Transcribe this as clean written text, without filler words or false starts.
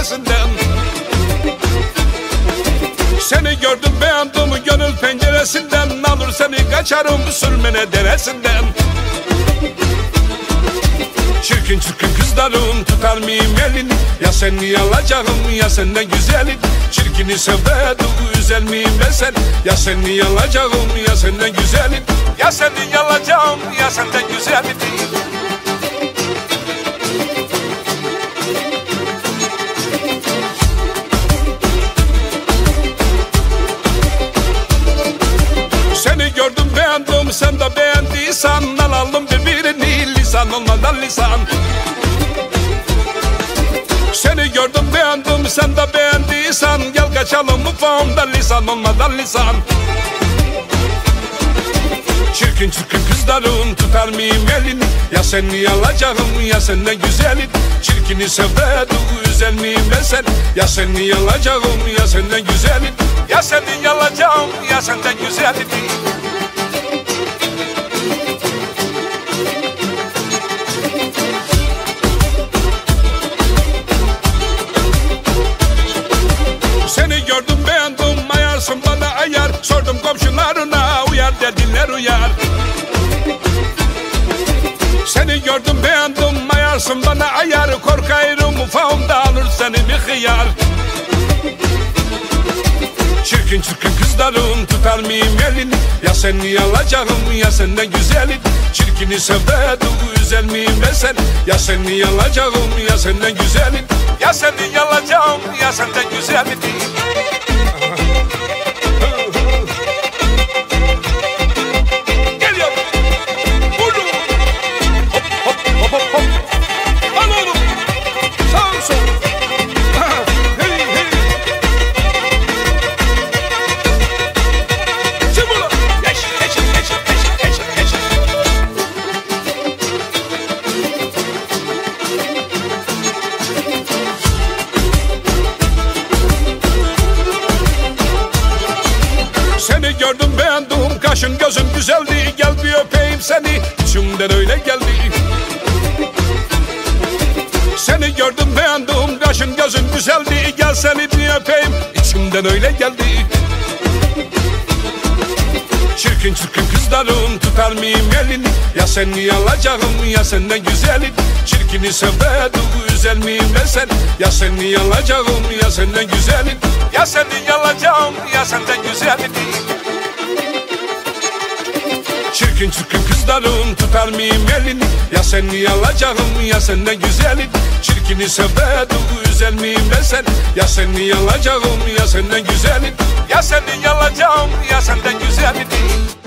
tepesinden. Seni gördüm beğendim gönül penceresinden, alır seni kaçarım sürmene deresinden. Çirkin çirkin kızlarım tutar mıyım elini, ya seni alacağım ya senden güzelin. Çirkini sevdim güzel miyim ben sen, ya seni alacağım ya senden güzelin. Ya seni alacağım ya senden güzelin. Seni gördüm beğendim sen de beğendiysen, alalım birbirini lisan olmadan lisan. Seni gördüm beğendim sen de beğendiysen, gel kaçalım mutfağımda lisan olmadan lisan. Çirkin çirkin kızlarım tutar mıyım elini, ya seni alacağım ya senden güzelin. Çirkini sevdim güzel miyim ben sen, ya seni alacağım ya senden güzelin. Ya seni alacağım ya senden güzelin. Seni gördüm beğendim ayarsın bana ayar, sordum komşularına uyar dediler uyar. Seni gördüm beğendim ayarsın bana ayar, korkayım ufağımda alır seni bir hıyar. Çirkin çirkin kızlarım tutar mıyım elini, ya seni alacağım ya senden güzelin. Çirkini sevdim güzel miyim ben sen, ya seni alacağım ya senden güzelin. Ya seni alacağım ya senden güzelin. Geliyor. Vurdum. Hop hop hop hop hop. Al oğlum. Sağ sol. Hey hey. Çıbula. Geç geç geç geç geç geç. Seni gördüm beğendim kaşın gözün güzeldi, gel bir öpeyim seni içimden öyle geldi. Seni gördüm beğendim kaşın gözün güzeldi, gel seni bir öpeyim içimden öyle geldi. Çirkin çirkin kızlarım tutar mıyım elini, ya seni alacağım ya senden güzelin. Çirkini sevdim güzel miyim ben sen, ya seni alacağım ya senden güzelin. Ya seni alacağım ya senden güzelin. Çirkin çirkin kızlarım tutar mıyım elini, ya seni alacağım ya senden güzelin. Çirkini sevdim güzel miyim ben sen, ya seni alacağım ya senden güzelin. Ya seni alacağım ya senden güzelin.